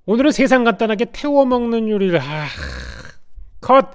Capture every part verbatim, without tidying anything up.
오늘은 세상 간단하게 태워 먹는 요리를 아... 컷!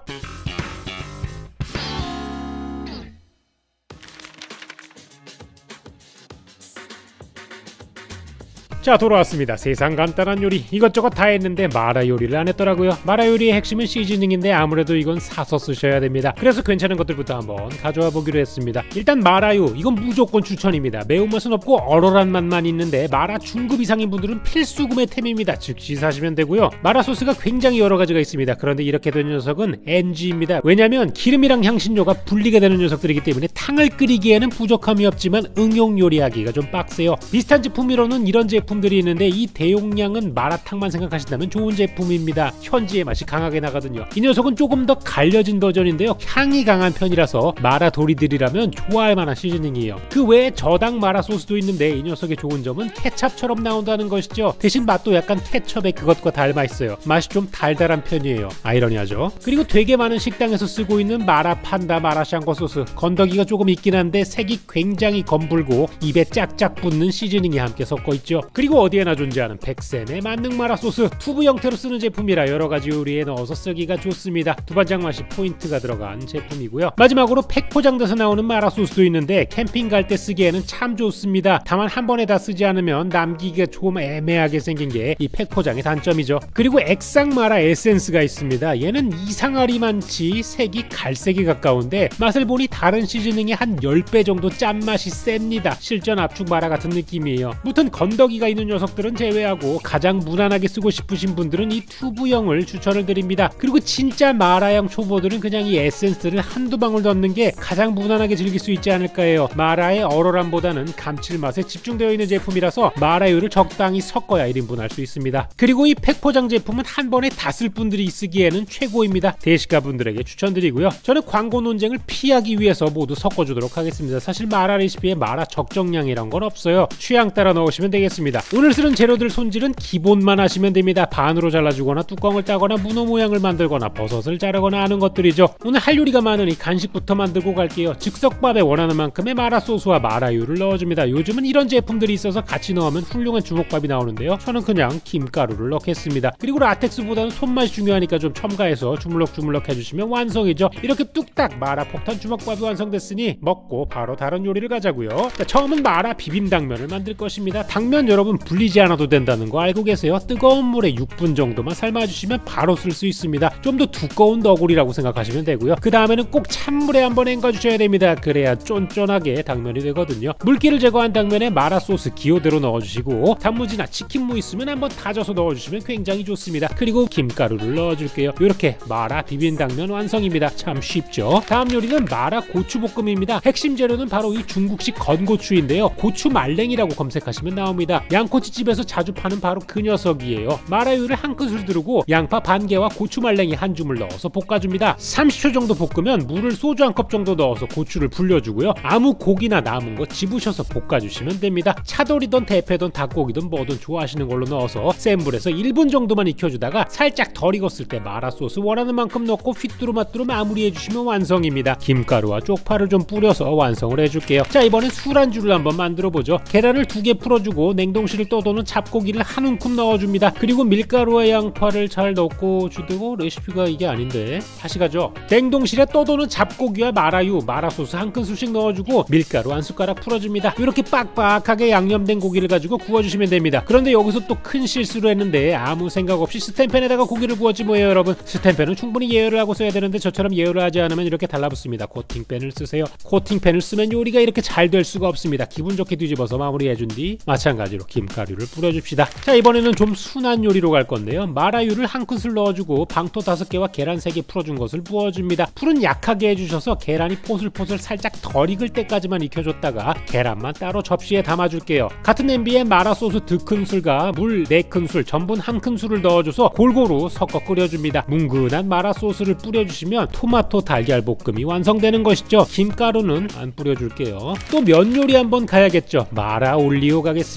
자, 돌아왔습니다. 세상 간단한 요리 이것저것 다 했는데 마라 요리를 안 했더라고요. 마라 요리의 핵심은 시즈닝인데 아무래도 이건 사서 쓰셔야 됩니다. 그래서 괜찮은 것들부터 한번 가져와 보기로 했습니다. 일단 마라유, 이건 무조건 추천입니다. 매운맛은 없고 얼얼한 맛만 있는데 마라 중급 이상인 분들은 필수 구매템입니다. 즉시 사시면 되고요. 마라 소스가 굉장히 여러 가지가 있습니다. 그런데 이렇게 된 녀석은 엔지입니다. 왜냐면 기름이랑 향신료가 분리가 되는 녀석들이기 때문에 탕을 끓이기에는 부족함이 없지만 응용 요리하기가 좀 빡세요. 비슷한 제품으로는 이런 제품 들이 있는데 이 대용량은 마라탕만 생각하신다면 좋은 제품입니다. 현지의 맛이 강하게 나거든요. 이 녀석은 조금 더 갈려진 버전인데요. 향이 강한 편이라서 마라 도리들이라면 좋아할 만한 시즈닝이에요. 그 외에 저당 마라 소스도 있는데 이 녀석의 좋은 점은 케찹처럼 나온다는 것이죠. 대신 맛도 약간 케첩의 그것과 닮아 있어요. 맛이 좀 달달한 편이에요. 아이러니하죠. 그리고 되게 많은 식당에서 쓰고 있는 마라 판다 마라샹궈 소스, 건더기가 조금 있긴 한데 색이 굉장히 검붉고 입에 짝짝 붙는 시즈닝이 함께 섞어 있죠. 그리고 어디에나 존재하는 백센의 만능 마라 소스, 튜브 형태로 쓰는 제품이라 여러가지 요리에 넣어서 쓰기가 좋습니다. 두반장 맛이 포인트가 들어간 제품이고요. 마지막으로 팩 포장돼서 나오는 마라 소스도 있는데 캠핑 갈 때 쓰기에는 참 좋습니다. 다만 한 번에 다 쓰지 않으면 남기기가 좀 애매하게 생긴 게 이 팩 포장의 단점이죠. 그리고 액상 마라 에센스가 있습니다. 얘는 이상하리 많지 색이 갈색에 가까운데 맛을 보니 다른 시즈닝의 한 십 배 정도 짠맛이 셉니다. 실전 압축 마라 같은 느낌이에요. 무튼 건더기가 있는 녀석들은 제외하고 가장 무난하게 쓰고 싶으신 분들은 이 튜브형을 추천을 드립니다. 그리고 진짜 마라형 초보들은 그냥 이 에센스를 한두 방울 넣는 게 가장 무난하게 즐길 수 있지 않을까 해요. 마라의 얼얼함보다는 감칠맛에 집중되어 있는 제품이라서 마라유를 적당히 섞어야 일 인분 할 수 있습니다. 그리고 이 팩포장 제품은 한 번에 다 쓸 분들이 쓰기에는 최고입니다. 대식가 분들에게 추천드리고요. 저는 광고 논쟁을 피하기 위해서 모두 섞어주도록 하겠습니다. 사실 마라 레시피에 마라 적정량이란 건 없어요. 취향 따라 넣으시면 되겠습니다. 오늘 쓰는 재료들 손질은 기본만 하시면 됩니다. 반으로 잘라주거나 뚜껑을 따거나 문어 모양을 만들거나 버섯을 자르거나 하는 것들이죠. 오늘 할 요리가 많으니 간식부터 만들고 갈게요. 즉석밥에 원하는 만큼의 마라 소스와 마라유를 넣어줍니다. 요즘은 이런 제품들이 있어서 같이 넣으면 훌륭한 주먹밥이 나오는데요. 저는 그냥 김가루를 넣겠습니다. 그리고 라텍스보다는 손맛이 중요하니까 좀 첨가해서 주물럭주물럭 해주시면 완성이죠. 이렇게 뚝딱 마라 폭탄 주먹밥이 완성됐으니 먹고 바로 다른 요리를 가자고요. 자, 처음은 마라 비빔당면을 만들 것입니다. 당면 여러분 불리지 않아도 된다는 거 알고 계세요? 뜨거운 물에 육 분 정도만 삶아주시면 바로 쓸 수 있습니다. 좀 더 두꺼운 너구리라고 생각하시면 되고요. 그 다음에는 꼭 찬물에 한번 헹궈주셔야 됩니다. 그래야 쫀쫀하게 당면이 되거든요. 물기를 제거한 당면에 마라 소스 기호대로 넣어주시고 단무지나 치킨무 있으면 한번 다져서 넣어주시면 굉장히 좋습니다. 그리고 김가루를 넣어줄게요. 이렇게 마라 비빔당면 완성입니다. 참 쉽죠? 다음 요리는 마라 고추볶음입니다. 핵심 재료는 바로 이 중국식 건고추인데요. 고추 말랭이라고 검색하시면 나옵니다. 양꼬치집에서 자주 파는 바로 그 녀석이에요. 마라유를 한 큰술 두르고 양파 반 개와 고추 말랭이 한 줌을 넣어서 볶아줍니다. 삼십 초 정도 볶으면 물을 소주 한 컵 정도 넣어서 고추를 불려주고요. 아무 고기나 남은 거 집으셔서 볶아주시면 됩니다. 차돌이든 대패든 닭고기든 뭐든 좋아하시는 걸로 넣어서 센 불에서 일 분 정도만 익혀주다가 살짝 덜 익었을 때 마라 소스 원하는 만큼 넣고 휘뚜루마뚜루 마무리해주시면 완성입니다. 김가루와 쪽파를 좀 뿌려서 완성을 해줄게요. 자, 이번엔 술안주를 한번 만들어보죠. 계란을 두 개 풀어주고 냉동실을 떠도는 잡고기를 한 움큼 넣어줍니다. 그리고 밀가루와 양파를 잘 넣고 주되고 레시피가 이게 아닌데 다시 가죠. 냉동실에 떠도는 잡고기와 마라유, 마라소스 한 큰술씩 넣어주고 밀가루 한 숟가락 풀어줍니다. 이렇게 빡빡하게 양념된 고기를 가지고 구워주시면 됩니다. 그런데 여기서 또 큰 실수를 했는데 아무 생각 없이 스텐팬에다가 고기를 구웠지 뭐예요 여러분. 스텐팬은 충분히 예열을 하고 써야 되는데 저처럼 예열을 하지 않으면 이렇게 달라붙습니다. 코팅팬을 쓰세요. 코팅팬을 쓰면 요리가 이렇게 잘 될 수가 없습니다. 기분 좋게 뒤집어서 마무리해준 뒤 마찬가지로 김가루를 뿌려줍시다. 자, 이번에는 좀 순한 요리로 갈 건데요. 마라유를 한 큰술 넣어주고 방토 다섯 개와 계란 세 개 풀어준 것을 부어줍니다. 풀은 약하게 해주셔서 계란이 포슬포슬 살짝 덜 익을 때까지만 익혀줬다가 계란만 따로 접시에 담아줄게요. 같은 냄비에 마라소스 두 큰술과 물 네 큰술, 전분 한 큰술을 넣어줘서 골고루 섞어 끓여줍니다. 뭉근한 마라소스를 뿌려주시면 토마토 달걀 볶음이 완성되는 것이죠. 김가루는 안 뿌려줄게요. 또 면 요리 한번 가야겠죠. 마라 올리오 가겠습니다. 마라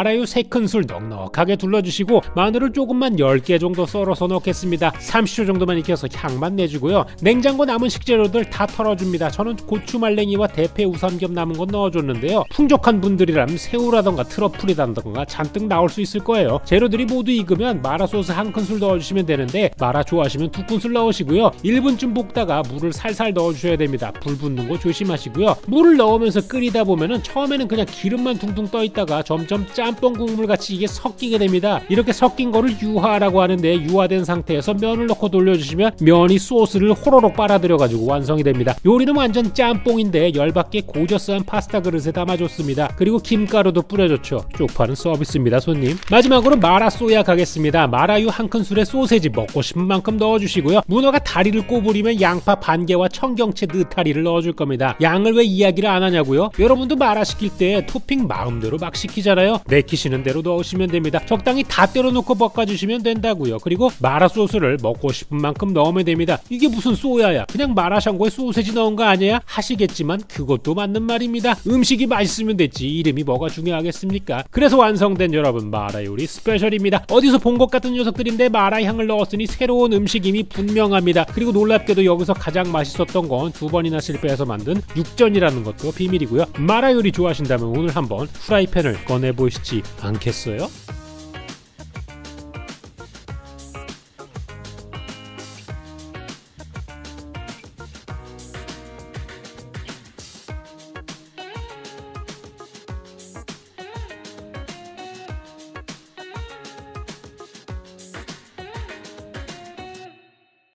마라유 세 큰술 넉넉하게 둘러주시고 마늘을 조금만 열 개 정도 썰어서 넣겠습니다. 삼십 초 정도만 익혀서 향만 내주고요. 냉장고 남은 식재료들 다 털어줍니다. 저는 고추 말랭이와 대패 우삼겹 남은 건 넣어줬는데요. 풍족한 분들이라면 새우라던가 트러플이라던가 잔뜩 나올 수 있을 거예요. 재료들이 모두 익으면 마라 소스 한 큰술 넣어주시면 되는데 마라 좋아하시면 두 큰술 넣으시고요. 일 분쯤 볶다가 물을 살살 넣어주셔야 됩니다. 불 붙는 거 조심하시고요. 물을 넣으면서 끓이다 보면은 처음에는 그냥 기름만 둥둥 떠 있다가 점점 짬뽕 국물 같이 이게 섞이게 됩니다. 이렇게 섞인 거를 유화라고 하는데 유화된 상태에서 면을 넣고 돌려주시면 면이 소스를 호로록 빨아들여 가지고 완성이 됩니다. 요리는 완전 짬뽕인데 열받게 고저스한 파스타 그릇에 담아줬습니다. 그리고 김가루도 뿌려줬죠. 쪽파는 서비스입니다, 손님. 마지막으로 마라 소야 가겠습니다. 마라유 한 큰술에 소세지 먹고 싶은 만큼 넣어주시고요. 문어가 다리를 꼬부리면 양파 반 개와 청경채 느타리를 넣어줄 겁니다. 양을 왜 이야기를 안 하냐고요? 여러분도 마라 시킬 때 토핑 마음대로 막 시키잖아요. 내키시는 대로 넣으시면 됩니다. 적당히 다 때려놓고 볶아주시면 된다고요. 그리고 마라 소스를 먹고 싶은 만큼 넣으면 됩니다. 이게 무슨 소야야? 그냥 마라샹궈에 소세지 넣은 거 아니야? 하시겠지만 그것도 맞는 말입니다. 음식이 맛있으면 됐지 이름이 뭐가 중요하겠습니까? 그래서 완성된 여러분 마라 요리 스페셜입니다. 어디서 본 것 같은 녀석들인데 마라 향을 넣었으니 새로운 음식임이 분명합니다. 그리고 놀랍게도 여기서 가장 맛있었던 건 두 번이나 실패해서 만든 육전이라는 것도 비밀이고요. 마라 요리 좋아하신다면 오늘 한번 프라이팬을 꺼내보시지 않겠어요?